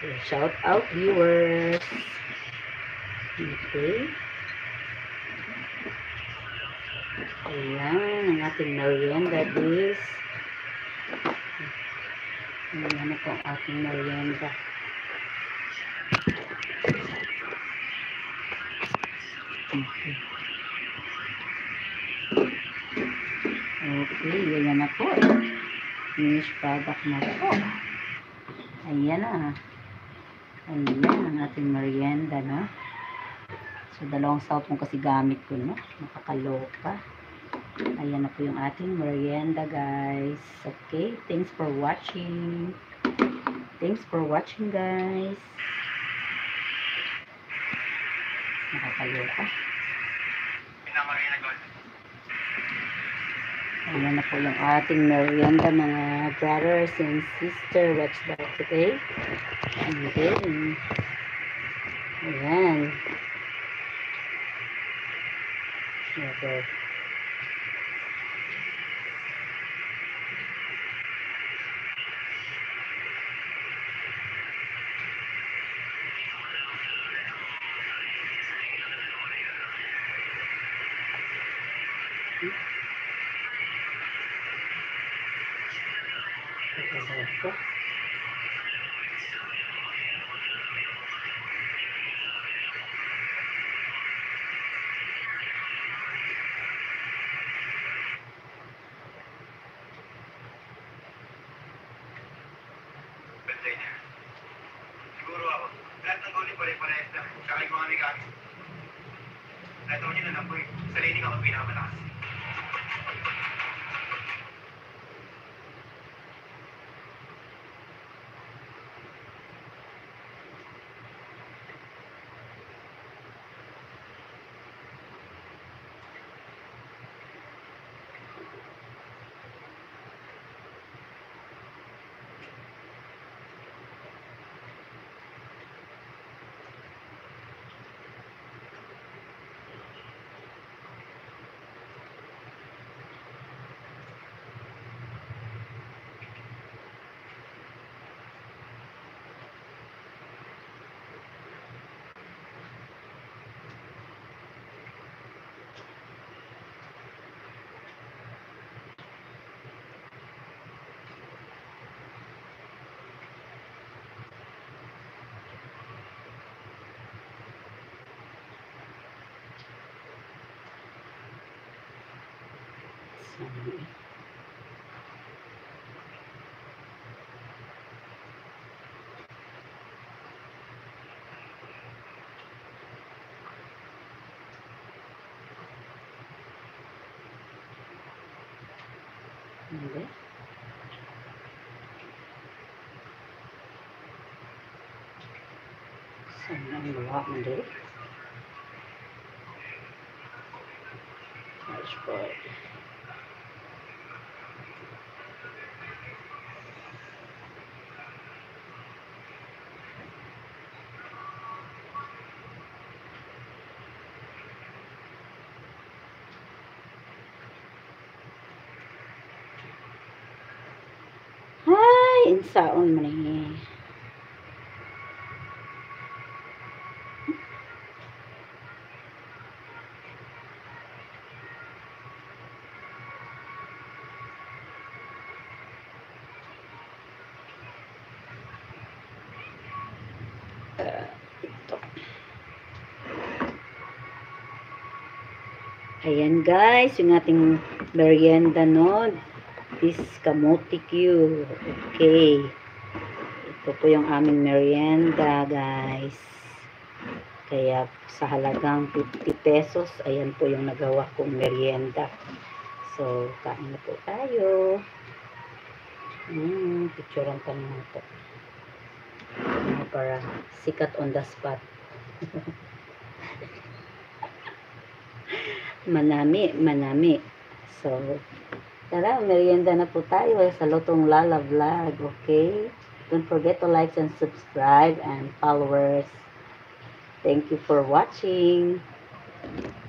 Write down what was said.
Shout out viewers. Okay. Ayan, ang ating merienda is ayan na po ang ating merienda. Okay. Okay, ayan na po. Finished product na po. Ayan na. Ayan ang ating merienda, no? So, dalawang spoon kasi gamit ko, no? Nakakaloka. Ayan na po yung ating merienda, guys. Okay, thanks for watching. Thanks for watching, guys. Nakakaloka. Ayan na po yung ating merienda, mga brothers and sisters. Watch that, okay? Okay. Ayan. Okay. Okay. Siguro ako. Lahat ng goalie pare-parehas na. Tsaka yung mga gamit. Ito nyo na lang po eh. Sa leading ako pinakamataas. Okay. Sana ang gawa mo din. Dashboard. Ay, insaon mo ni. Ito. Ayan guys, yung ating merienda, no? This kamote Q. Okay. Ito po yung aming merienda, guys. Kaya sa halagang 50 pesos, ayan po yung nagawa kong merienda. So, kain na po tayo. Picturean pa naman ito. Para sikat on the spot. Manami. So, tara, merienda na po tayo sa Lutong Lala Vlog, okay? Don't forget to like and subscribe and followers. Thank you for watching.